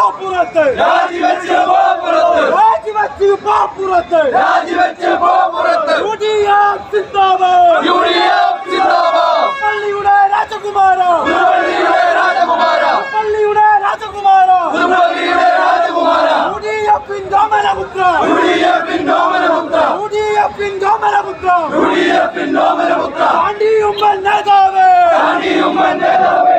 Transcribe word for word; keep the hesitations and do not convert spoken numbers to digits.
പോപ്പുറത്ത് രാജിവെച്ച് പോപ്പുറത്ത് രാജിവെച്ച് പോപ്പുറത്ത് രാജിവെച്ച് പോപ്പുറത്ത് യു ഡി എഫ് സിന്ദാബാദ് യു ഡി എഫ് സിന്ദാബാദ് പള്ളിയുടെ രാജകുമാര പള്ളിയുടെ രാജകുമാര പള്ളിയുടെ രാജകുമാര പള്ളിയുടെ രാജകുമാര യു ഡി എഫിന്റെ ഓമനപുത്ര യു ഡി എഫിന്റെ ഓമനപുത്ര യു ഡി എഫിന്റെ ഓമനപുത്ര യു ഡി എഫിന്റെ ഓമനപുത്ര പാണ്ടിയുമ്മൻ നേതാവ് പാണ്ടിയുമ്മൻ നേതാവ്